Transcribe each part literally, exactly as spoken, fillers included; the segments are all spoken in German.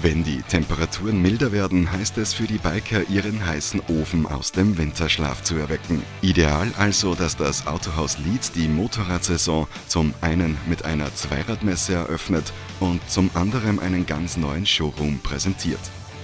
Wenn die Temperaturen milder werden, heißt es für die Biker, ihren heißen Ofen aus dem Winterschlaf zu erwecken. Ideal also, dass das Autohaus Lietz die Motorradsaison zum einen mit einer Zweiradmesse eröffnet und zum anderen einen ganz neuen Showroom präsentiert.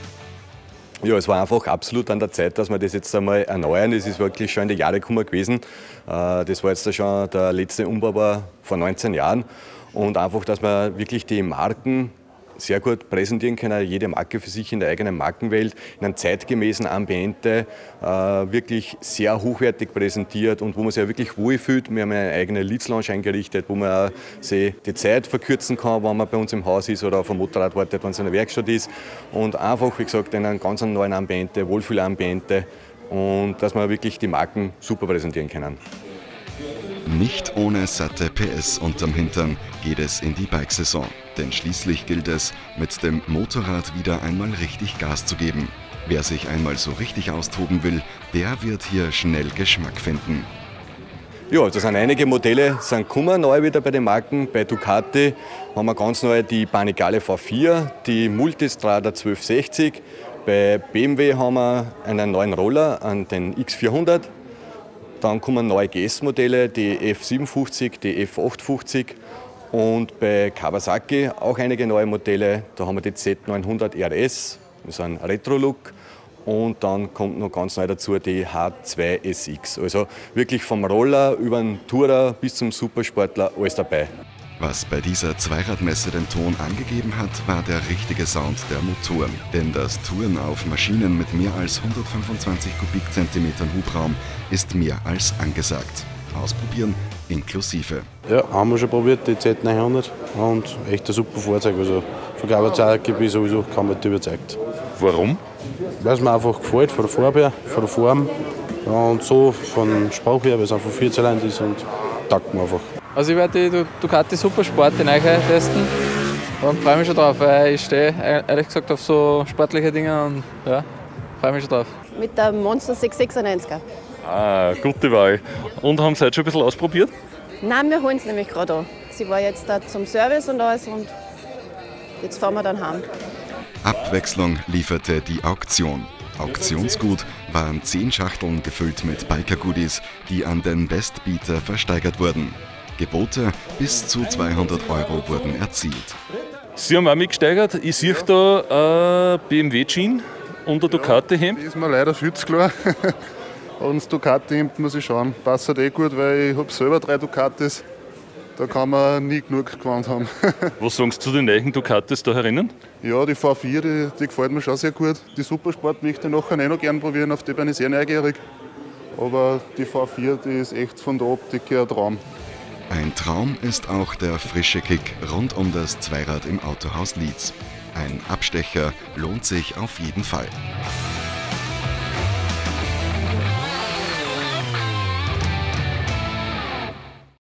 Ja, es war einfach absolut an der Zeit, dass wir das jetzt einmal erneuern. Es ist wirklich schon in die Jahre gekommen gewesen. Das war jetzt schon der letzte Umbau war vor neunzehn Jahren. Und einfach, dass wir wirklich die Marken sehr gut präsentieren können, jede Marke für sich in der eigenen Markenwelt, in einem zeitgemäßen Ambiente, äh, wirklich sehr hochwertig präsentiert und wo man sich ja wirklich wohlfühlt. Wir haben eine eigene Lietz-Lounge eingerichtet, wo man auch sich die Zeit verkürzen kann, wenn man bei uns im Haus ist oder auf dem Motorrad wartet, wenn es in der Werkstatt ist. Und einfach, wie gesagt, in einem ganz neuen Ambiente, Wohlfühlambiente und dass wir wirklich die Marken super präsentieren können. Nicht ohne satte P S unterm Hintern geht es in die Bikesaison. Denn schließlich gilt es, mit dem Motorrad wieder einmal richtig Gas zu geben. Wer sich einmal so richtig austoben will, der wird hier schnell Geschmack finden. Ja, da sind einige Modelle sind gekommen, neu wieder bei den Marken. Bei Ducati haben wir ganz neu die Panigale V vier, die Multistrada zwölf sechzig. Bei B M W haben wir einen neuen Roller, an den X vierhundert. Dann kommen neue G S-Modelle, die F siebenundfünfzig, die F achtundfünfzig. Und bei Kawasaki auch einige neue Modelle. Da haben wir die Z neunhundert R S, das ist ein Retro-Look. Und dann kommt noch ganz neu dazu die H zwei S X. Also wirklich vom Roller über den Tourer bis zum Supersportler alles dabei. Was bei dieser Zweiradmesse den Ton angegeben hat, war der richtige Sound der Motoren. Denn das Touren auf Maschinen mit mehr als hundertfünfundzwanzig Kubikzentimetern Hubraum ist mehr als angesagt. Ausprobieren inklusive. Ja, haben wir schon probiert, die Z neunhundert und echt ein super Fahrzeug. Also von Kawasaki bin ich sowieso komplett überzeugt. Warum? Weil es mir einfach gefällt, von der Farbe her, von der Form und so von Spruch her, weil es einfach vierzylinder ist und taugt mir einfach. Also ich werde die Ducati Supersport in Eiche testen und freue mich schon drauf, weil ich stehe ehrlich gesagt auf so sportliche Dinge und ja, freue mich schon drauf. Mit der Monster sechs sechsundneunziger. Ah, gute Wahl. Und haben Sie heute schon ein bisschen ausprobiert? Nein, wir holen es nämlich gerade an. Sie war jetzt da zum Service und alles und jetzt fahren wir dann heim. Abwechslung lieferte die Auktion. Auktionsgut waren zehn Schachteln gefüllt mit Biker-Goodies, die an den Bestbieter versteigert wurden. Gebote bis zu zweihundert Euro wurden erzielt. Sie haben auch mitgesteigert. Ich sehe da ein B M W-Jean und ein Ducati-Hemd. Das ist mir leider viel zu klar. Und das Ducati-Hemd muss ich schauen. Passt halt eh gut, weil ich habe selber drei Ducatis. Da kann man nie genug gewandt haben. Was sagen Sie zu den neuen Ducatis da herinnen? Ja, die V vier, die, die gefällt mir schon sehr gut. Die Supersport möchte ich nachher eh noch gerne probieren, auf die bin ich sehr neugierig. Aber die V vier, die ist echt von der Optik her ein Traum. Ein Traum ist auch der frische Kick rund um das Zweirad im Autohaus Lietz. Ein Abstecher lohnt sich auf jeden Fall.